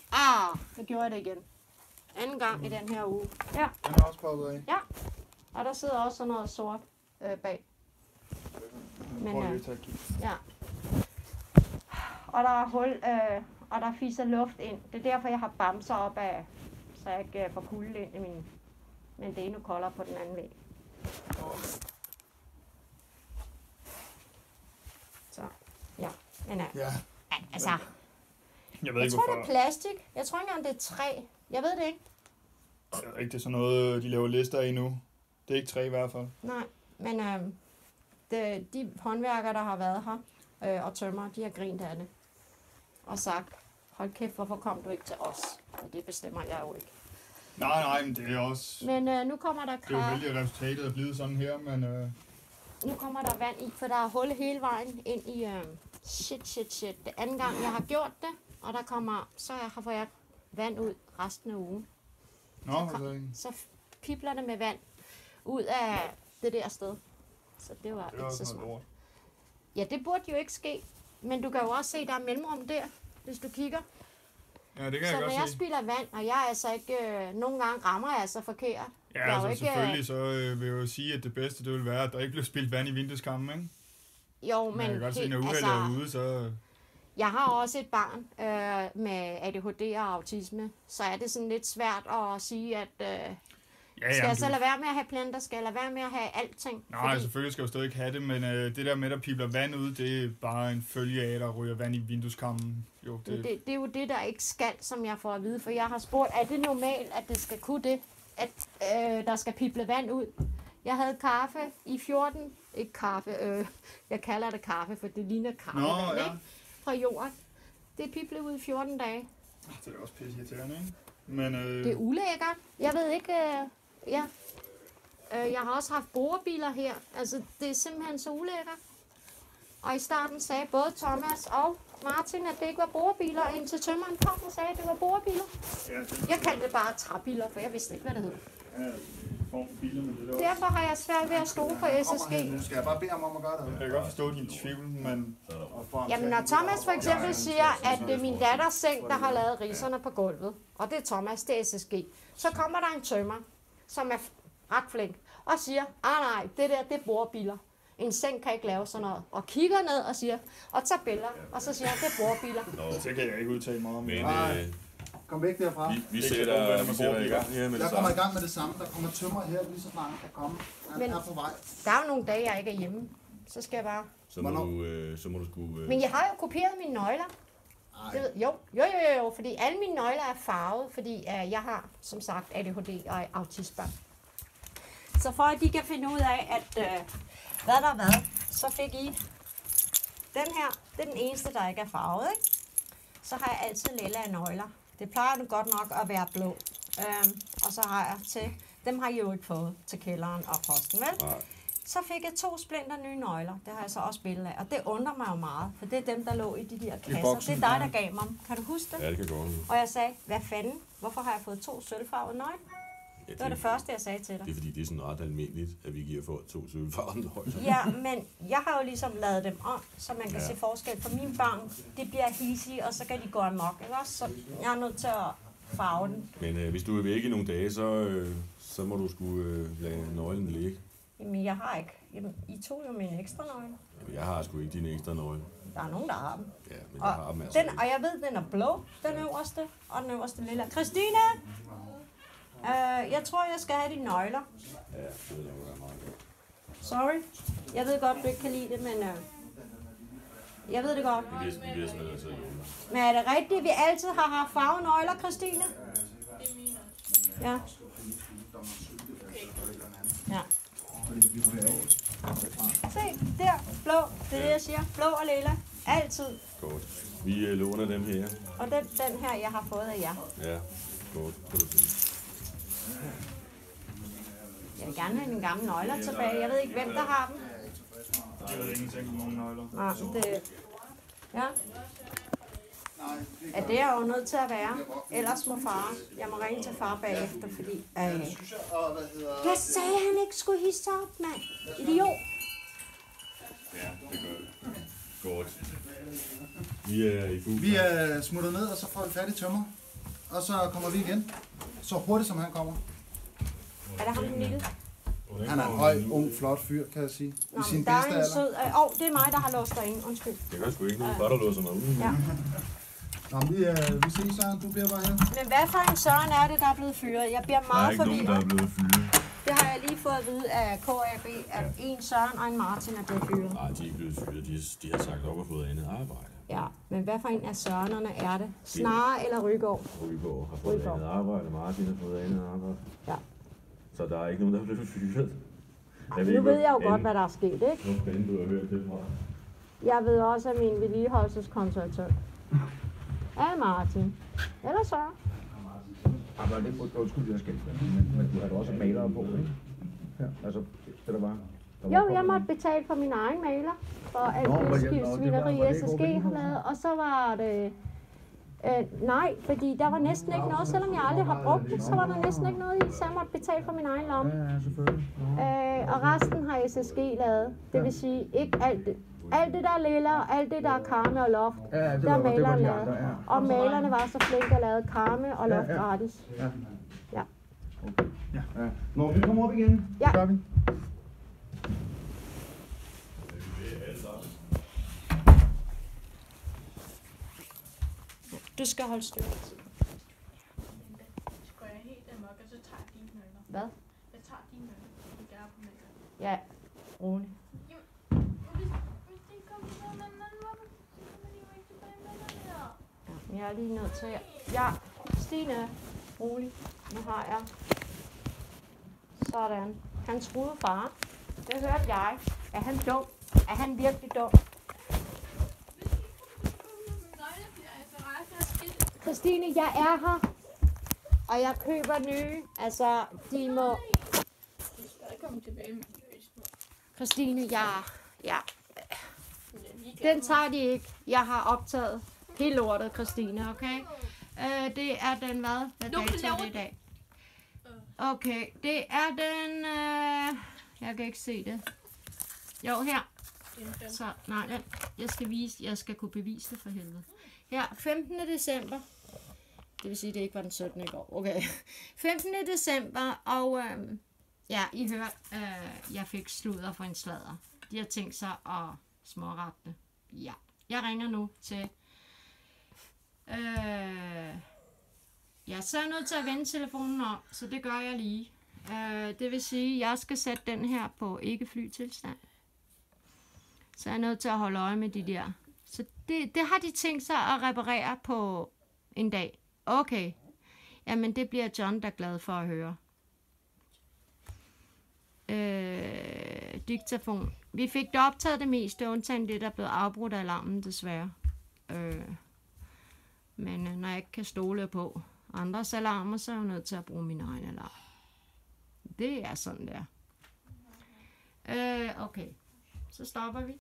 Så gjorde jeg det igen. Anden gang i den her uge. Ja. Den er også poppet af. Ja. Og der sidder også sådan noget sort bag. Men, ja. Og der er hul, og der fiser luft ind. Det er derfor, jeg har bamser op af, så jeg ikke får kulde ind i min. Men det er endnu koldere på den anden væg. Så, ja. Men altså, jeg tror, det er plastik. Jeg tror ikke engang, det er træ. Jeg ved det ikke. Jeg ved ikke, det er sådan noget, de laver lister af nu. Det er ikke træ i hvert fald. Nej, men de håndværkere, der har været her og tømmer, de har grint af det. Og sagt, hold kæft, hvorfor kom du ikke til os? Og det bestemmer jeg jo ikke. Nej, men det er også... Men nu kommer der det er jo vældig, at resultatet er blevet sådan her, men... Nu kommer der vand i, for der er hul hele vejen ind i... Shit. Det anden gang, jeg har gjort det, og der kommer... Så får jeg vand ud resten af ugen. Så pibler det med vand ud af det der sted. Så det var ikke så smart. Ja, det burde jo ikke ske. Men du kan jo også se, der er mellemrum der, hvis du kigger. Ja, det kan jeg godt se. Så når jeg spilder vand, og jeg altså ikke... nogle gange rammer jeg altså forkert. Ja, altså ikke, selvfølgelig, så vil jeg jo sige, at det bedste, det vil være, at der ikke bliver spildt vand i vindueskammen, ikke? Jo, men... Jeg kan godt se, når uheldet er ude, så... Jeg har også et barn med ADHD og autisme, så er det sådan lidt svært at sige, at... skal jeg så lade være med at have planter? Skal jeg lade være med at have alting? Nej, selvfølgelig skal jeg jo stadig ikke have det, men det der med, at der pibler vand ud, det er bare en følge af, at der ryger vand i vindueskammen. Jo, det er jo det, der ikke skal, som jeg får at vide, for jeg har spurgt, er det normalt, at det skal kunne det? At der skal pible vand ud? Jeg havde kaffe i 14... Ikke kaffe, jeg kalder det kaffe, for det ligner kaffe, ikke? Fra jorden. Det piblede ud i 14 dage. Det er også pisse irriterende, ikke? Men, det er ulækkert. Jeg ved ikke... jeg har også haft borebiler her. Altså, det er simpelthen så ulækkert. Og i starten sagde både Thomas og Martin, at det ikke var borebiler, indtil tømmeren kom og sagde, at det var borebiler. Jeg kaldte det bare træbiler, for jeg vidste ikke, hvad det hed. Derfor har jeg svært ved at stole på SSG. Skal jeg bare bede ham om at gøre det? Jeg kan godt forstå din tvivl, men... Jamen, når Thomas for eksempel siger, at det er min datters seng, der har lavet riserne på gulvet, og det er Thomas, det er SSG, så kommer der en tømmer, som er ret flink, og siger, nej, det der, det er borebiler. En seng kan ikke lave sådan noget. Og kigger ned og siger, og tager billeder, og så siger han, det er borebiler. Det kan jeg ikke udtale mig om. Men, kom væk derfra. Vi sætter i gang her med det samme. Jeg kommer i gang med det samme. Der kommer tømmer her, lige så snart der kommer. Han er på vej. Der er jo nogle dage, jeg ikke er hjemme. Så skal jeg bare... Så må du sgu... Men jeg har jo kopieret mine nøgler. Jo, fordi alle mine nøgler er farvet, fordi jeg har, som sagt, ADHD og autisme. Så for at de kan finde ud af, at hvad der er hvad, så fik I den her. Det er den eneste, der ikke er farvet, ikke? Så har jeg altid lilla nøgler. Det plejer nu godt nok at være blå. Og så har jeg til, dem har I jo ikke fået til kælderen og posten, vel? Nej. Så fik jeg 2 splinter nye nøgler. Det har jeg så også billede af. Og det undrer mig jo meget, for det er dem, der lå i de der kasser. Boksen, det er dig, der gav mig dem. Kan du huske det? Ja, det kan gå. Og jeg sagde, hvad fanden? Hvorfor har jeg fået 2 sølvfarvede nøgler? Ja, det var det første, jeg sagde til dig. Det er fordi, det er sådan ret almindeligt, at vi giver for 2 sølvfarvede nøgler. Ja, men jeg har jo ligesom lavet dem om, så man kan se forskel. For mine børn, det bliver hissige, og så kan de gå amok, ikke også? Så jeg er nødt til at farve den. Men hvis du er væk i nogle dage, så må du skulle lade nøglen ligge. Jamen, jeg har ikke. Jamen, I tog jo mine ekstra nøgle. Jamen, jeg har sgu ikke dine ekstra nøgle. Der er nogen, der har dem. Ja, men jeg har dem altså og jeg ved, den er blå, den øverste, og den øverste lilla. Christine! Jeg tror, jeg skal have de nøgler. Ja, det vil jeg meget godt. Sorry. Jeg ved godt, du ikke kan lide det, men... jeg ved det godt. Men er det rigtigt, at vi altid har haft farvenøgler, Christine? Ja. Ja. Se, der, blå. Det er det, jeg siger. Blå og lilla. Altid. Godt. Vi låner dem her. Og den her, jeg har fået af jer. Ja, godt. Jeg vil gerne have mine gamle nøgler tilbage. Jeg ved ikke, hvem der har dem. Jeg ved ingenting om nogle nøgler. Nej, det... Ja. Ja, det er jo nødt til at være. Ellers må far. Jeg må ringe til far bagefter, fordi... Jeg sagde, han ikke skulle hisse op, mand. Idiot. Ja, det gør det. Godt. Vi er i fuld. Vi er smuttet ned, og så får vi fat i tømmer. og så kommer vi igen. Så hurtigt som han kommer. Er det ham, den lille? Han er en høj, ung, flot fyr, kan jeg sige. Nå, I sin men der er bedste en alder. sød... det er mig, der har låst dig ind. Undskyld. Det gør sgu ikke noget. Bare der låser mig ud. Ja. Nå, men vi ses, Søren. Du bliver bare her. Men hvad for en Søren er det, der er blevet fyret? Jeg bliver Der er meget ikke nogen, der forvirret. er blevet fyret. Det har jeg lige fået at vide af KAB, at en Søren og en Martin er blevet fyret. Nej, de er ikke blevet fyret. De har sagt op og fået andet arbejde. Ja, men hvad for en af Sørenerne er det? Snare eller Rygaard? Rygaard har fået Rygaard. andet arbejde, Martin har fået andet arbejde. Ja. Så der er ikke nogen, der er blevet fyret. Nu ved jeg jo godt, hvad der er sket, ikke? Hvor fanden du har hørt det fra? Jeg ved også, at min vedligeholdelseskonsultør er Martin. Eller Søren. Arbejder det på, undskyld, jeg skal men du har da også malere på, ikke? Ja, altså, det der var. Jo, jeg måtte betale for min egen maler, for alt det svineri SSG har lavet, og så var det... nej, fordi der var næsten ikke noget, selvom jeg aldrig har brugt det, så var der næsten ikke noget i, så jeg måtte betale for min egen lomme. Ja, selvfølgelig. Og resten har SSG lavet, det vil sige ikke alt det. Alt det der er lilla, og alt det der er karme og loft, der er maleren lavet. Og malerne var så flinke at lave karme og loft gratis. Ja. Må vi komme op igen? Ja. Gør vi. Du skal holde styr. Så går jeg helt amok, og så tager jeg dine møller. Hvad? Jeg tager dine møller. Du gør på møller. Ja, rolig. Hvis de kommer til en anden, hvorfor kommer de jo ikke tilbage med møller? Ja, jeg er lige nødt til at... Ja, Stine, rolig. Nu har jeg... Sådan. Han troede far. Det hørte jeg. Er han dum? Er han virkelig dum? Christine, jeg er her. Og jeg køber nye. Altså, de må... Du skal komme tilbage med de Christine, ja. Den tager de ikke. Jeg har optaget hele lortet, Christine, okay? Det er den hvad? Hvad dato er det i dag? Okay, det er den... jeg kan ikke se det. Jo, her. Så, nej, jeg skal kunne bevise det for helvede. Her, 15. december. Det vil sige, det ikke var den 17. i går. Okay. 15. december, og ja, I hørte, jeg fik sludder for en sladder. De har tænkt sig at smårette det. Ja, jeg ringer nu til... ja, så er jeg nødt til at vende telefonen om, så det gør jeg lige. Det vil sige, at jeg skal sætte den her på ikke flytilstand. Så jeg er nødt til at holde øje med de der. Så det har de tænkt sig at reparere på en dag. Okay. Jamen, det bliver John der glad for at høre. Diktafon. Vi fik det optaget det meste, undtagen det, der blev afbrudt af alarmen, desværre. Men når jeg ikke kan stole på andres alarmer, så er jeg nødt til at bruge min egen alarm. Det er sådan der. Okay. Så stopper vi.